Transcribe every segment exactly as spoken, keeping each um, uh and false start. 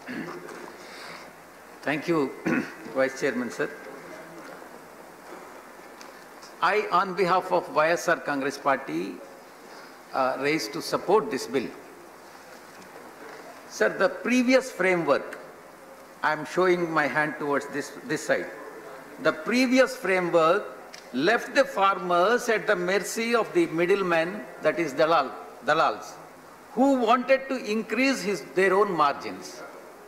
Thank you, Vice Chairman, sir. I, on behalf of Y S R Congress Party, uh, raised to support this bill. Sir, the previous framework, I am showing my hand towards this, this side. The previous framework left the farmers at the mercy of the middlemen, that is dalal, dalals, who wanted to increase his, their own margins.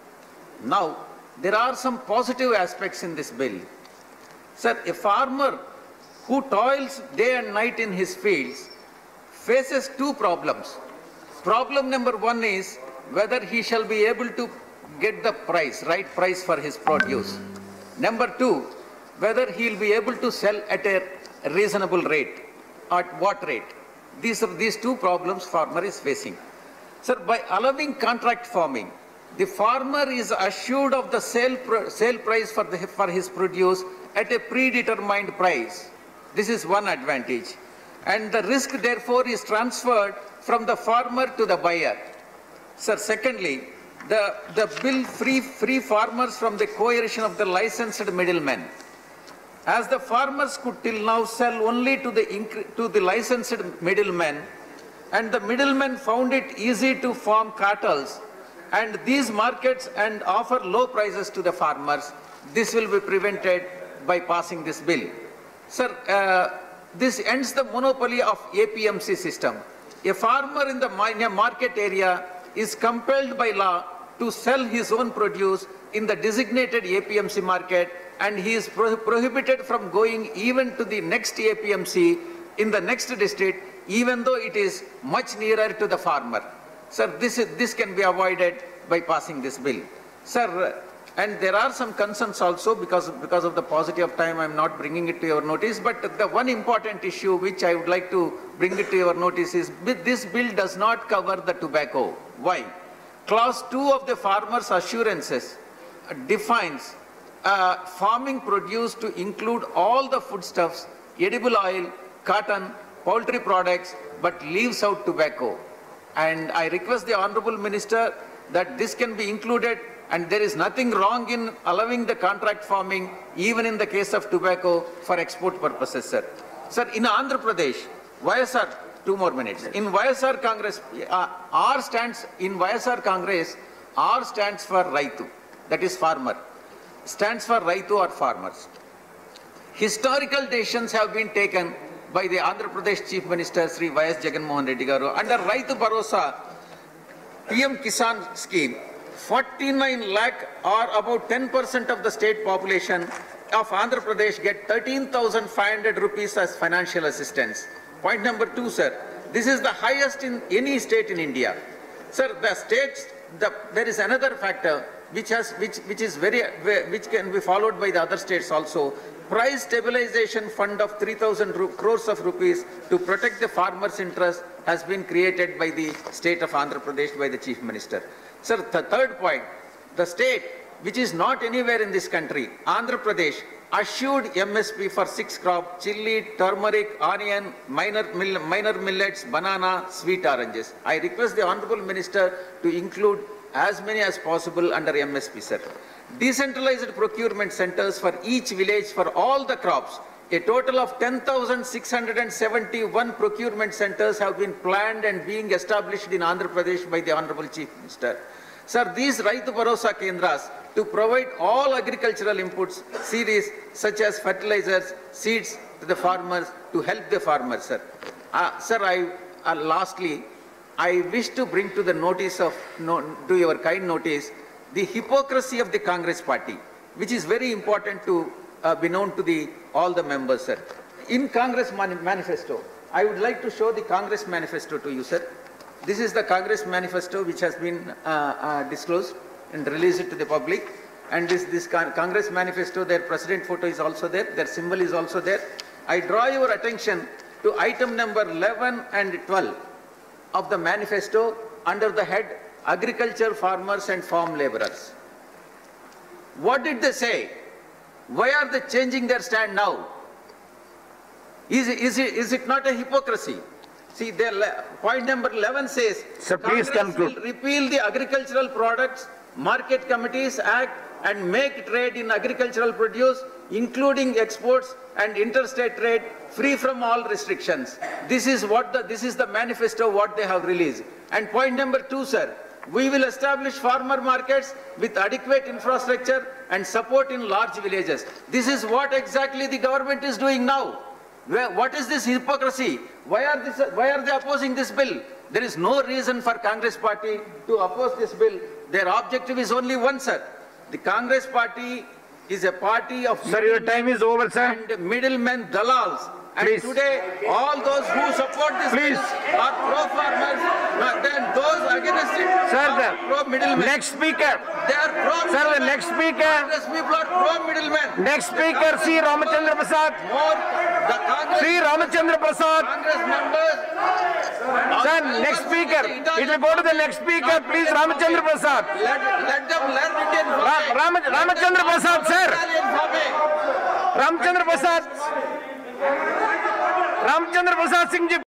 Now, there are some positive aspects in this bill. Sir, a farmer who toils day and night in his fields faces two problems. Problem number one is whether he shall be able to get the price, right price for his produce. Number two, whether he will be able to sell at a reasonable rate. At what rate? These are these two problems farmer is facing. Sir, by allowing contract farming, the farmer is assured of the sale, sale price for, the, for his produce at a predetermined price. This is one advantage. And the risk, therefore, is transferred from the farmer to the buyer. Sir, secondly, the, the bill free, free farmers from the coercion of the licensed middlemen. As the farmers could till now sell only to the, to the licensed middlemen, and the middlemen found it easy to form cartels and these markets and offer low prices to the farmers, this will be prevented by passing this bill. Sir, uh, this ends the monopoly of A P M C system. A farmer in the market area is compelled by law to sell his own produce in the designated A P M C market, and he is pro prohibited from going even to the next A P M C in the next district, even though it is much nearer to the farmer. Sir, this, is, this can be avoided by passing this bill. Sir, and there are some concerns also because, because of the paucity of time, I am not bringing it to your notice, but the one important issue which I would like to bring it to your notice is this bill does not cover the tobacco. Why? Clause two of the farmer's assurances defines uh, farming produce to include all the foodstuffs, edible oil, cotton, poultry products, but leaves out tobacco. And I request the Honorable Minister that this can be included, and there is nothing wrong in allowing the contract farming even in the case of tobacco for export purposes, sir. Sir, in Andhra Pradesh, Y S R, two more minutes. In Y S R Congress, uh, R stands, in Y S R Congress, R stands for Raitu, that is farmer. Stands for Raitu or farmers. Historical decisions have been taken by the Andhra Pradesh Chief Minister Sri Y S Jagan Mohan Reddy Garu under Raitu Bharosa P M Kisan scheme. forty-nine lakh or about ten percent of the state population of Andhra Pradesh get thirteen thousand five hundred rupees as financial assistance. Point number two, sir. This is the highest in any state in India. Sir, the states, the, there is another factor which has, which, which is very, which can be followed by the other states also. Price stabilization fund of three thousand crores of rupees to protect the farmers' interest has been created by the state of Andhra Pradesh by the Chief Minister. Sir, the third point, the state which is not anywhere in this country, Andhra Pradesh, assured M S P for six crops, chili, turmeric, onion, minor, mill, minor millets, banana, sweet oranges. I request the Honorable Minister to include as many as possible under M S P, sir. Decentralized procurement centers for each village for all the crops. A total of ten thousand six hundred seventy-one procurement centers have been planned and being established in Andhra Pradesh by the Honorable Chief Minister. Sir, these Raitu Bharosa Kendras to provide all agricultural inputs, series such as fertilizers, seeds to the farmers to help the farmers, sir. Uh, sir, I, uh, lastly, I wish to bring to the notice of, no, to your kind notice, the hypocrisy of the Congress party, which is very important to uh, be known to the, all the members, sir. In Congress man manifesto, I would like to show the Congress manifesto to you, sir. This is the Congress manifesto which has been uh, uh, disclosed and released to the public. And this, this con Congress manifesto, their president photo is also there, their symbol is also there. I draw your attention to item number eleven and twelve of the manifesto under the head Agriculture, Farmers and Farm Laborers. What did they say? Why are they changing their stand now? Is, is, it, is it not a hypocrisy? See, their point number eleven says, Sir, please Congress conclude. will repeal the Agricultural Products Market Committees Act and make trade in agricultural produce, including exports and interstate trade, free from all restrictions. This is what the, this is the manifesto what they have released. And point number two, sir, we will establish farmer markets with adequate infrastructure and support in large villages. This is what exactly the government is doing now. Where, what is this hypocrisy? Why are, this, why are they opposing this bill? There is no reason for Congress party to oppose this bill. Their objective is only one, sir. The Congress party is a party of... Sir, your time is over, sir. And middlemen, dalals. And Please. Today, all those who support this Please. bill are pro-farmers, then those against it Sir, are the pro-middlemen. next speaker. They are pro-middlemen. Sir, the next speaker. Congress people are pro-middlemen. Next speaker, C. Ramachandra Prasad. More, the Congress, C. Ramachandra Prasad. Congress members... Sir, next speaker. It will go to the next speaker. Please, Ramachandra Prasad. Let, let them learn Indian Ra farming. Ram Ramachandra Prasad, sir. Italian farming. Ramachandra Prasad. Ramachandra Prasad Singh ji.